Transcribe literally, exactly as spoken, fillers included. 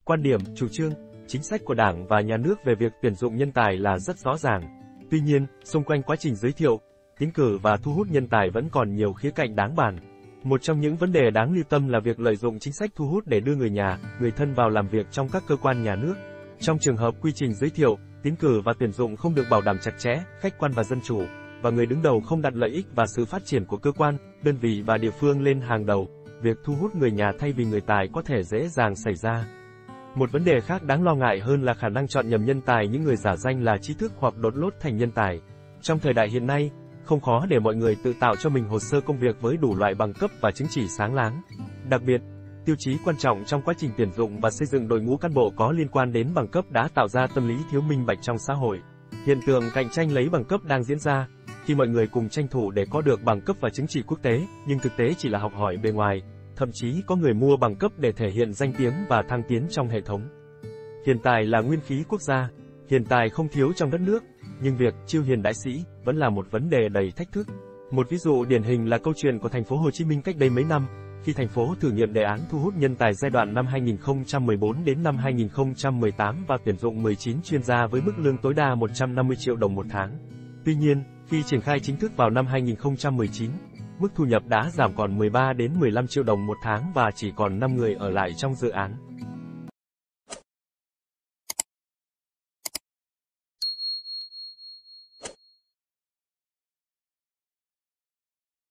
Quan điểm, chủ trương, chính sách của Đảng và Nhà nước về việc tuyển dụng nhân tài là rất rõ ràng. Tuy nhiên, xung quanh quá trình giới thiệu, tiến cử và thu hút nhân tài vẫn còn nhiều khía cạnh đáng bàn. Một trong những vấn đề đáng lưu tâm là việc lợi dụng chính sách thu hút để đưa người nhà, người thân vào làm việc trong các cơ quan nhà nước. Trong trường hợp quy trình giới thiệu, tiến cử và tuyển dụng không được bảo đảm chặt chẽ, khách quan và dân chủ, và người đứng đầu không đặt lợi ích và sự phát triển của cơ quan, đơn vị và địa phương lên hàng đầu, việc thu hút người nhà thay vì người tài có thể dễ dàng xảy ra. Một vấn đề khác đáng lo ngại hơn là khả năng chọn nhầm nhân tài, những người giả danh là trí thức hoặc đột lốt thành nhân tài. Trong thời đại hiện nay, không khó để mọi người tự tạo cho mình hồ sơ công việc với đủ loại bằng cấp và chứng chỉ sáng láng. Đặc biệt, tiêu chí quan trọng trong quá trình tuyển dụng và xây dựng đội ngũ cán bộ có liên quan đến bằng cấp đã tạo ra tâm lý thiếu minh bạch trong xã hội. Hiện tượng cạnh tranh lấy bằng cấp đang diễn ra, khi mọi người cùng tranh thủ để có được bằng cấp và chứng chỉ quốc tế, nhưng thực tế chỉ là học hỏi bề ngoài, thậm chí có người mua bằng cấp để thể hiện danh tiếng và thăng tiến trong hệ thống. Hiện tại là nguyên khí quốc gia, hiện tại không thiếu trong đất nước, nhưng việc chiêu hiền đãi sĩ vẫn là một vấn đề đầy thách thức. Một ví dụ điển hình là câu chuyện của thành phố Hồ Chí Minh cách đây mấy năm, khi thành phố thử nghiệm đề án thu hút nhân tài giai đoạn năm hai nghìn không trăm mười bốn đến năm hai nghìn không trăm mười tám và tuyển dụng mười chín chuyên gia với mức lương tối đa một trăm năm mươi triệu đồng một tháng. Tuy nhiên, khi triển khai chính thức vào năm hai nghìn không trăm mười chín, mức thu nhập đã giảm còn mười ba đến mười lăm triệu đồng một tháng và chỉ còn năm người ở lại trong dự án.